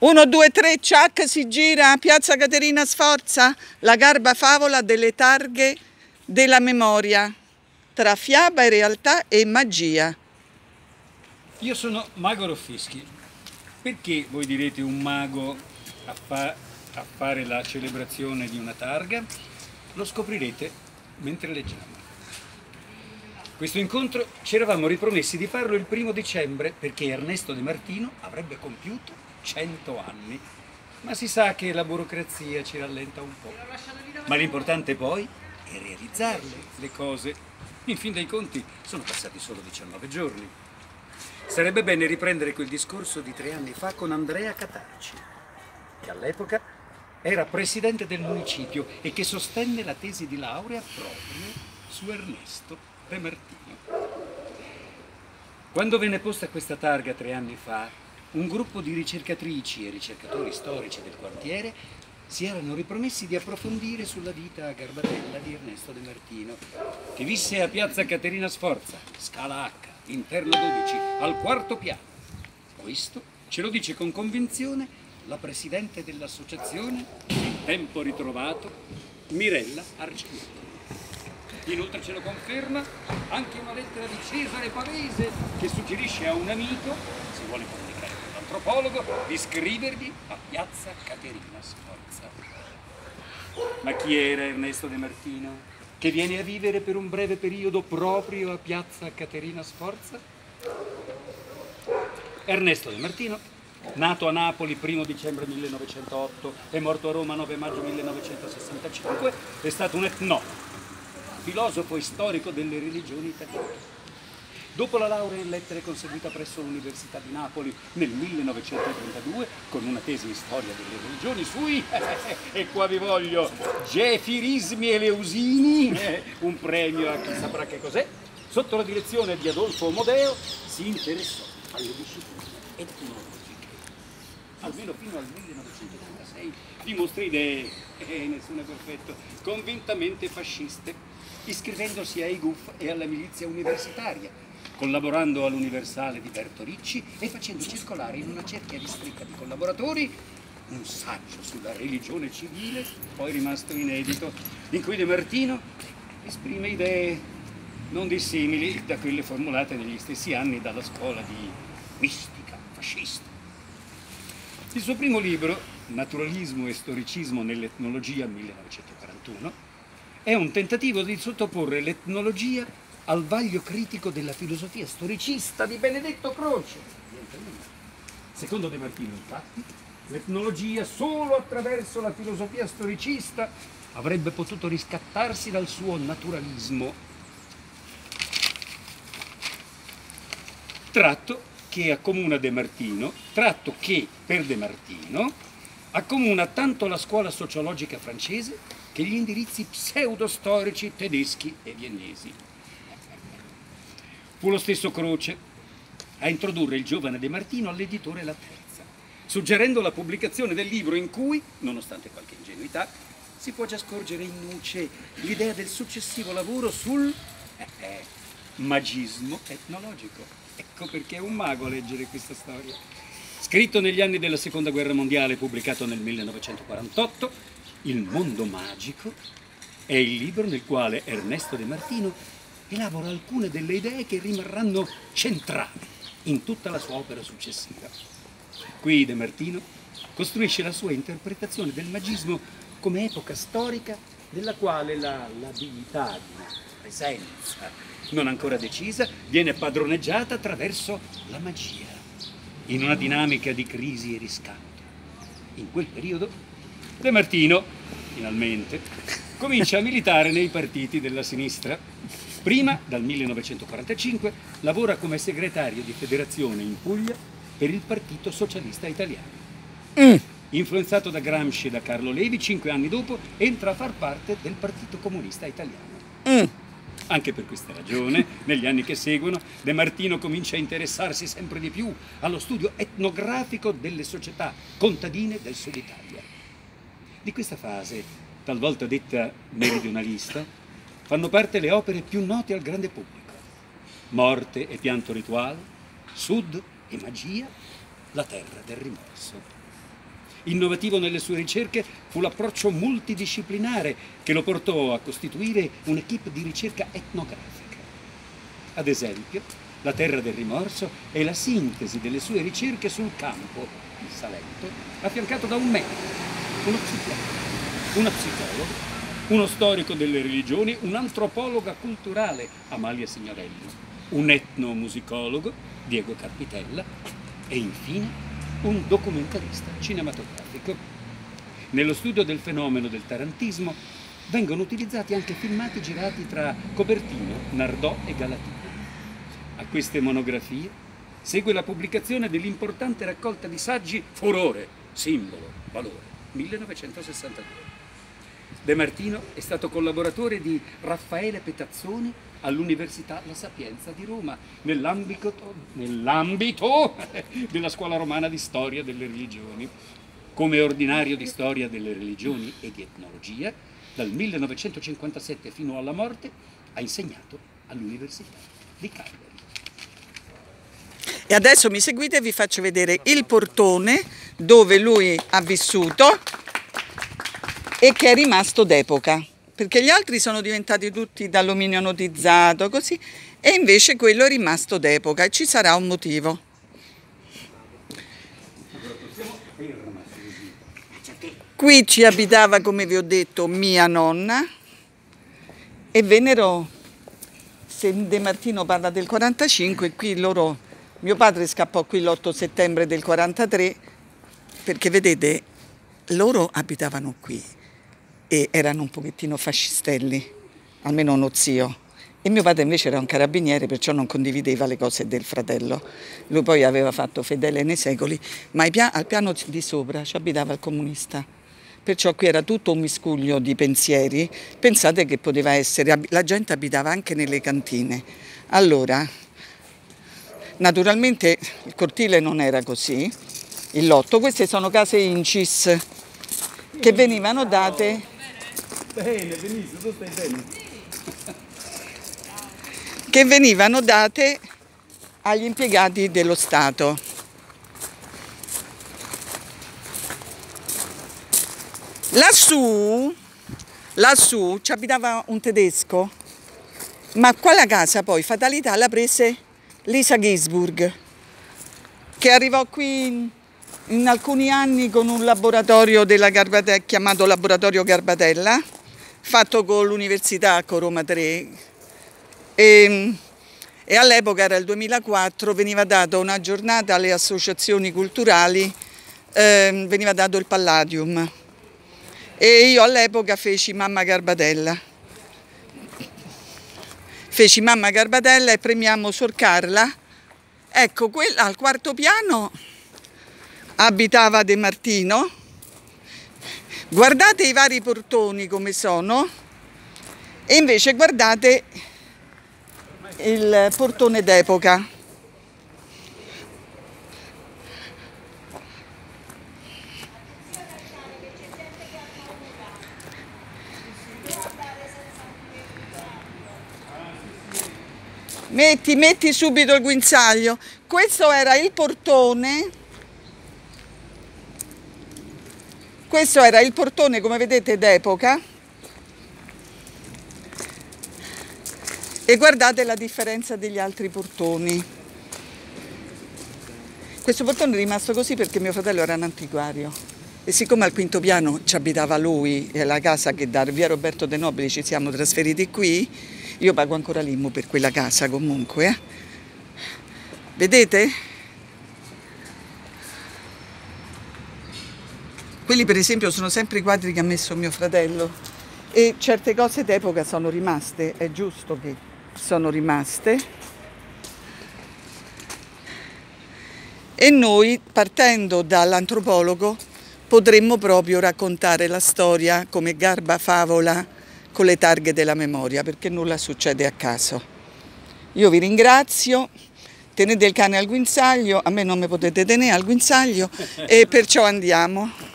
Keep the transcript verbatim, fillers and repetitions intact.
Uno, due, tre, ciac, si gira, Piazza Caterina Sforza, la garba favola delle targhe della memoria, tra fiaba e realtà e magia. Io sono Mago Roffischi. Perché, voi direte, un mago a, fa a fare la celebrazione di una targa? Lo scoprirete mentre leggiamo. Questo incontro ci eravamo ripromessi di farlo il primo dicembre perché Ernesto De Martino avrebbe compiuto cento anni. Ma si sa che la burocrazia ci rallenta un po'. Ma l'importante poi è realizzarle, le cose. In fin dei conti sono passati solo diciannove giorni. Sarebbe bene riprendere quel discorso di tre anni fa con Andrea Catarci, che all'epoca era presidente del municipio e che sostenne la tesi di laurea proprio su Ernesto De Martino. Quando venne posta questa targa tre anni fa, un gruppo di ricercatrici e ricercatori storici del quartiere si erano ripromessi di approfondire sulla vita a garbatella di Ernesto De Martino, che visse a Piazza Caterina Sforza, scala H, interno dodici, al quarto piano. Questo ce lo dice con convinzione la presidente dell'associazione, in tempo ritrovato, Mirella Arcinieri. Inoltre ce lo conferma anche una lettera di Cesare Pavese che suggerisce a un amico, se vuole comunicare con l'antropologo, di scrivergli a Piazza Caterina Sforza. Ma chi era Ernesto De Martino, che viene a vivere per un breve periodo proprio a Piazza Caterina Sforza? Ernesto De Martino, nato a Napoli primo dicembre millenovecentootto e morto a Roma nove maggio millenovecentosessantacinque, è stato un etnologo, filosofo e storico delle religioni italiane. Dopo la laurea in lettere conseguita presso l'Università di Napoli nel millenovecentotrentadue, con una tesi in storia delle religioni sui, e qua vi voglio, Gefirismi Eleusini, un premio a chi saprà che cos'è, sotto la direzione di Adolfo Omodeo, si interessò alle discipline etnologiche. Almeno fino al millenovecentotrentasei dimostra idee, e nessuno è perfetto, convintamente fasciste, iscrivendosi ai G U F e alla milizia universitaria, collaborando all'Universale di Berto Ricci e facendo circolare in una cerchia ristretta di collaboratori un saggio sulla religione civile, poi rimasto inedito, in cui De Martino esprime idee non dissimili da quelle formulate negli stessi anni dalla scuola di mistica fascista. Il suo primo libro, Naturalismo e storicismo nell'etnologia, millenovecentoquarantuno, è un tentativo di sottoporre l'etnologia al vaglio critico della filosofia storicista di Benedetto Croce. Secondo De Martino, infatti, l'etnologia solo attraverso la filosofia storicista avrebbe potuto riscattarsi dal suo naturalismo, tratto che accomuna De Martino, tratto che per De Martino accomuna tanto la scuola sociologica francese che gli indirizzi pseudostorici tedeschi e viennesi. Fu lo stesso Croce a introdurre il giovane De Martino all'editore La Terza, suggerendo la pubblicazione del libro in cui, nonostante qualche ingenuità, si può già scorgere in nuce l'idea del successivo lavoro sul eh, eh, magismo etnologico. Ecco perché è un mago a leggere questa storia. Scritto negli anni della Seconda Guerra Mondiale, pubblicato nel millenovecentoquarantotto, Il mondo magico è il libro nel quale Ernesto De Martino elabora alcune delle idee che rimarranno centrali in tutta la sua opera successiva. Qui De Martino costruisce la sua interpretazione del magismo come epoca storica nella quale la labilità di una presenza non ancora decisa viene padroneggiata attraverso la magia, in una dinamica di crisi e riscatto. In quel periodo De Martino, finalmente, comincia a militare nei partiti della sinistra. Prima, dal millenovecentoquarantacinque, lavora come segretario di federazione in Puglia per il Partito Socialista Italiano. Mm. Influenzato da Gramsci e da Carlo Levi, cinque anni dopo entra a far parte del Partito Comunista Italiano. Mm. Anche per questa ragione, negli anni che seguono, De Martino comincia a interessarsi sempre di più allo studio etnografico delle società contadine del Sud Italia. Di questa fase, talvolta detta meridionalista, fanno parte le opere più note al grande pubblico: Morte e pianto rituale, Sud e magia, La terra del rimorso. Innovativo nelle sue ricerche fu l'approccio multidisciplinare che lo portò a costituire un'equipe di ricerca etnografica. Ad esempio, La terra del rimorso è la sintesi delle sue ricerche sul campo, il Salento, affiancato da un medico, uno psichiatra, una psicologa, uno storico delle religioni, un'antropologa culturale, Amalia Signorelli, un etnomusicologo, Diego Carpitella, e infine un documentarista cinematografico. Nello studio del fenomeno del tarantismo vengono utilizzati anche filmati girati tra Copertino, Nardò e Galatina. A queste monografie segue la pubblicazione dell'importante raccolta di saggi Furore, simbolo, valore, millenovecentosessantadue. De Martino è stato collaboratore di Raffaele Petazzoni all'Università La Sapienza di Roma, nell'ambito, nell'ambito della Scuola Romana di Storia delle Religioni. Come ordinario di Storia delle Religioni e di Etnologia, dal millenovecentocinquantasette fino alla morte ha insegnato all'Università di Cagliari. E adesso mi seguite e vi faccio vedere il portone dove lui ha vissuto e che è rimasto d'epoca, perché gli altri sono diventati tutti d'alluminio anodizzato, così, e invece quello è rimasto d'epoca e ci sarà un motivo. Qui ci abitava, come vi ho detto, mia nonna e vennero, se De Martino parla del quarantacinque, qui loro, mio padre scappò qui l'otto settembre del quarantatré, perché vedete, loro abitavano qui e erano un pochettino fascistelli, almeno uno zio. E mio padre invece era un carabiniere, perciò non condivideva le cose del fratello. Lui poi aveva fatto fedele nei secoli, ma al piano di sopra ci abitava il comunista. Perciò qui era tutto un miscuglio di pensieri. Pensate che poteva essere, la gente abitava anche nelle cantine. Allora, naturalmente il cortile non era così, il lotto. Queste sono case incis che venivano date... Bene, benissimo, tu stai bene. Che venivano date agli impiegati dello Stato. Lassù, lassù ci abitava un tedesco, ma quella casa poi, fatalità, la prese Lisa Gisburg, che arrivò qui in, in alcuni anni con un laboratorio della Garbatella, chiamato Laboratorio Garbatella, fatto con l'Università, con Roma tre, e, e all'epoca, era il duemilaquattro, veniva data una giornata alle associazioni culturali, eh, veniva dato il Palladium. E io all'epoca feci Mamma Garbatella. Feci Mamma Garbatella e premiammo Sor Carla. Ecco, quella, al quarto piano abitava De Martino. Guardate i vari portoni come sono e invece guardate il portone d'epoca. Metti, metti subito il guinzaglio. Questo era il portone. Questo era il portone, come vedete, d'epoca. E guardate la differenza degli altri portoni. Questo portone è rimasto così perché mio fratello era un antiquario. E siccome al quinto piano ci abitava lui, e la casa che da via Roberto De Nobili ci siamo trasferiti qui, io pago ancora l'I M U per quella casa comunque. Eh? Vedete? Quelli per esempio sono sempre i quadri che ha messo mio fratello e certe cose d'epoca sono rimaste, è giusto che sono rimaste. E noi, partendo dall'antropologo, potremmo proprio raccontare la storia come Garba Favola con le targhe della memoria, perché nulla succede a caso. Io vi ringrazio, tenete il cane al guinzaglio, a me non mi potete tenere al guinzaglio e perciò andiamo.